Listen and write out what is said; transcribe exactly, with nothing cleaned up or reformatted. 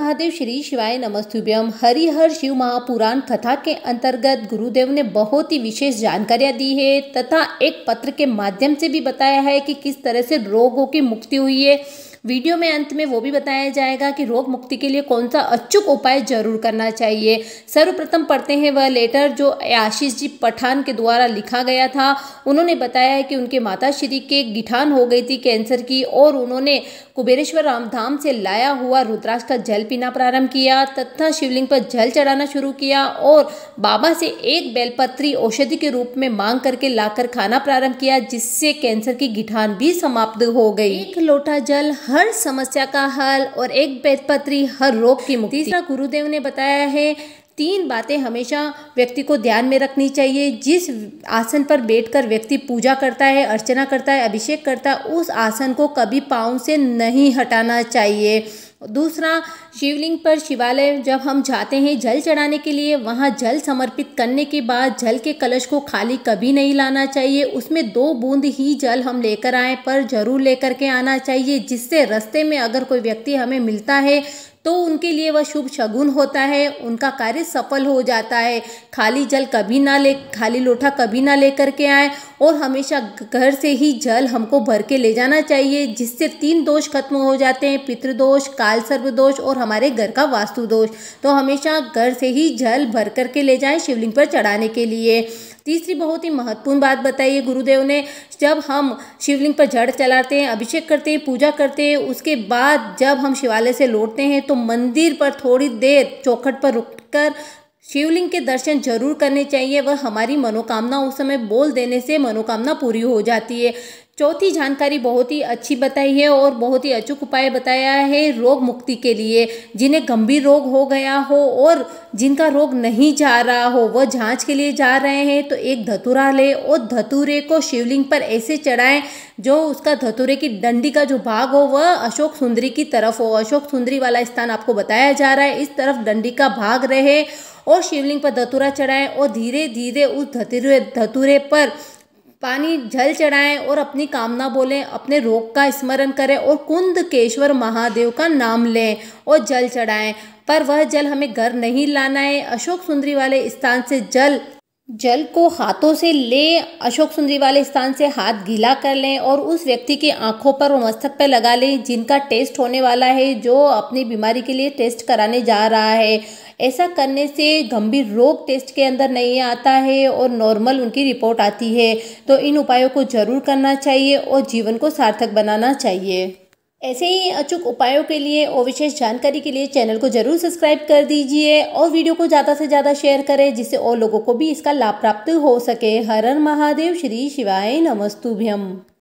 महादेव श्री शिवाय नमस्तुभ्यम। हरिहर शिव महापुराण कथा के अंतर्गत गुरुदेव ने बहुत ही विशेष जानकारियां दी है तथा एक पत्र के माध्यम से भी बताया है कि किस तरह से रोगों की मुक्ति हुई है। वीडियो में अंत में वो भी बताया जाएगा कि रोग मुक्ति के लिए कौन सा अचूक उपाय जरूर करना चाहिए। सर्वप्रथम पढ़ते हैं वह लेटर जो आशीष जी पठान के द्वारा लिखा गया था। उन्होंने बताया है कि उनके माता श्री के गिठान हो गई थी कैंसर की और उन्होंने कुबेरेश्वर रामधाम से लाया हुआ रुद्राक्ष का जल पीना प्रारंभ किया तथा शिवलिंग पर जल चढ़ाना शुरू किया और बाबा से एक बेलपत्री औषधि के रूप में मांग करके लाकर खाना प्रारंभ किया, जिससे कैंसर की गिठान भी समाप्त हो गई। एक लोटा जल हर समस्या का हल और एक बेलपत्री हर रोग की मुक्ति। तीसरा गुरुदेव ने बताया है तीन बातें हमेशा व्यक्ति को ध्यान में रखनी चाहिए। जिस आसन पर बैठकर व्यक्ति पूजा करता है, अर्चना करता है, अभिषेक करता है, उस आसन को कभी पाँव से नहीं हटाना चाहिए। दूसरा, शिवलिंग पर शिवालय जब हम जाते हैं जल चढ़ाने के लिए, वहाँ जल समर्पित करने के बाद जल के कलश को खाली कभी नहीं लाना चाहिए। उसमें दो बूंद ही जल हम लेकर आए पर जरूर लेकर के आना चाहिए, जिससे रास्ते में अगर कोई व्यक्ति हमें मिलता है तो उनके लिए वह शुभ शगुन होता है, उनका कार्य सफल हो जाता है। खाली जल कभी ना ले खाली लोटा कभी ना लेकर के आए और हमेशा घर से ही जल हमको भर के ले जाना चाहिए, जिससे तीन दोष खत्म हो जाते हैं, पितृदोष, काल सर्प दोष और हमारे घर का वास्तु दोष। तो हमेशा घर से ही जल भर करके ले जाएं शिवलिंग पर चढ़ाने के लिए। तीसरी बहुत ही महत्वपूर्ण बात बताई है गुरुदेव ने, जब हम शिवलिंग पर जल चलाते हैं, अभिषेक करते हैं, पूजा करते हैं, उसके बाद जब हम शिवालय से लौटते हैं तो मंदिर पर थोड़ी देर चौखट पर रुककर शिवलिंग के दर्शन जरूर करने चाहिए। वह हमारी मनोकामना उस समय बोल देने से मनोकामना पूरी हो जाती है। चौथी जानकारी बहुत ही अच्छी बताई है और बहुत ही अचूक उपाय बताया है रोग मुक्ति के लिए। जिन्हें गंभीर रोग हो गया हो और जिनका रोग नहीं जा रहा हो, वह जांच के लिए जा रहे हैं तो एक धतूरा ले और धतूरे को शिवलिंग पर ऐसे चढ़ाएं जो उसका धतूरे की डंडी का जो भाग हो वह अशोक सुंदरी की तरफ हो। अशोक सुंदरी वाला स्थान आपको बताया जा रहा है, इस तरफ डंडी का भाग रहे और शिवलिंग पर धतूरा चढ़ाएं और धीरे धीरे उस धतूरे धतूरे पर पानी जल चढ़ाएं और अपनी कामना बोलें, अपने रोग का स्मरण करें और कुंदकेश्वर महादेव का नाम लें और जल चढ़ाएं। पर वह जल हमें घर नहीं लाना है। अशोक सुंदरी वाले स्थान से जल जल को हाथों से ले अशोक सुंदरी वाले स्थान से हाथ गीला कर लें और उस व्यक्ति की आंखों पर और मस्तक पर लगा लें जिनका टेस्ट होने वाला है, जो अपनी बीमारी के लिए टेस्ट कराने जा रहा है। ऐसा करने से गंभीर रोग टेस्ट के अंदर नहीं आता है और नॉर्मल उनकी रिपोर्ट आती है। तो इन उपायों को जरूर करना चाहिए और जीवन को सार्थक बनाना चाहिए। ऐसे ही अचूक उपायों के लिए और विशेष जानकारी के लिए चैनल को जरूर सब्सक्राइब कर दीजिए और वीडियो को ज़्यादा से ज़्यादा शेयर करें, जिससे और लोगों को भी इसका लाभ प्राप्त हो सके। हर हर महादेव श्री शिवाय नमस्तुभ्यम।